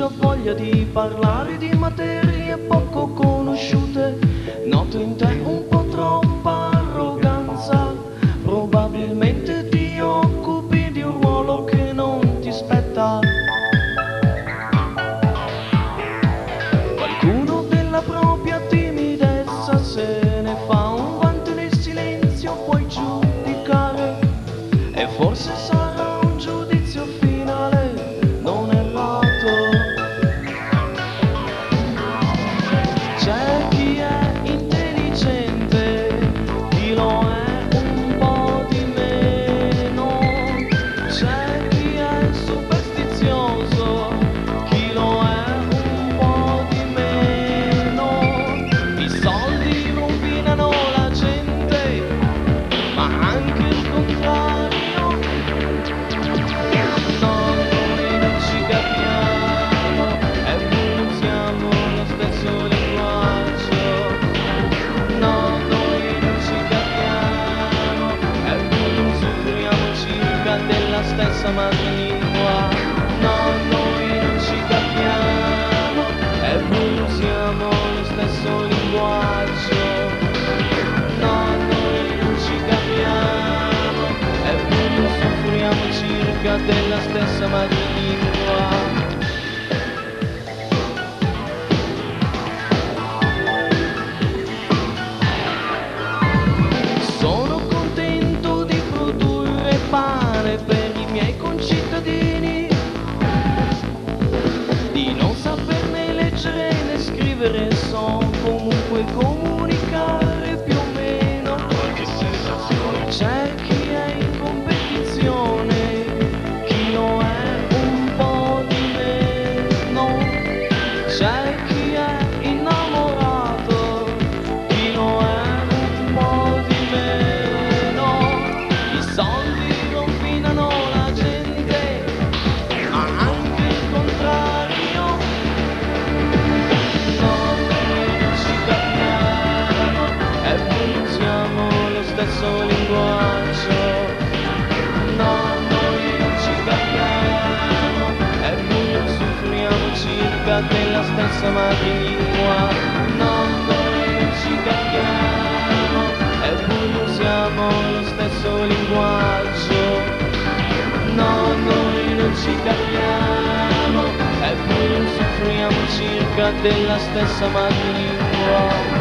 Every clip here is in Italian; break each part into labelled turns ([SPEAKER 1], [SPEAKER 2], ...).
[SPEAKER 1] c'ho voglia di parlare di materie poco conosciute. Noto in te un po' troppa arroganza, probabilmente ti occupi di un ruolo che non ti spetta. Qualcuno della propria timidezza se ne fa un vanto nel silenzio, puoi giudicare e forse sarà un giudizio finale non errato. C'è chi è intelligente, chi lo è un po' di meno. C'è chi è superstizioso, chi lo è un po' di meno. I soldi rovinano la gente, ma anche il contrario. No, noi non ci capiamo, eppure usiamo lo stesso linguaggio. No, noi non ci capiamo, eppure usufruiamo circa della stessa madrelingua. No, noi non ci capiamo, eppure usiamo lo stesso linguaggio. No, noi non ci capiamo, eppure usufruiamo circa della stessa madrelingua. Sono contento di produrre pane per i miei concittadini, di non saperne leggere né scrivere, so comunque comunicare più o meno. C'è chi è in competizione, chi lo è un po' di meno. C'è chi è innamorato, chi lo è un po' di meno. I soldi rovinano la gente, ma anche il contrario. No, noi non ci capiamo, eppure usiamo lo stesso linguaggio. No, noi non ci capiamo, eppure usufruiamo circa della stessa madrelingua. No, noi non ci capiamo, eppure usiamo lo stesso linguaggio. No, noi non ci capiamo, eppure usufruiamo circa della stessa madrelingua.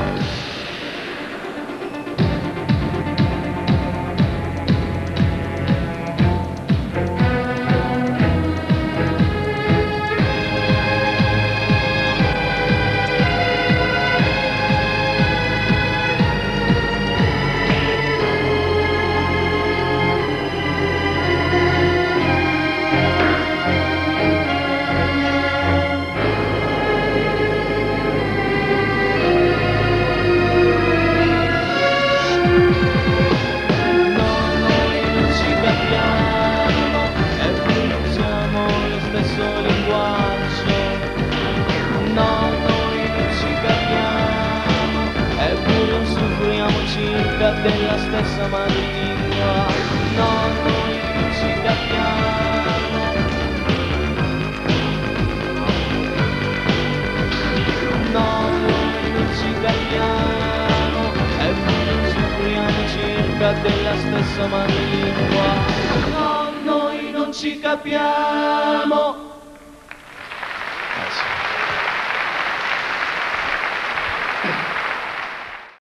[SPEAKER 1] Della stessa madrelingua. No, noi non ci capiamo. No, noi non ci capiamo, eppure usufruiamo circa della stessa madrelingua. No, noi non ci capiamo.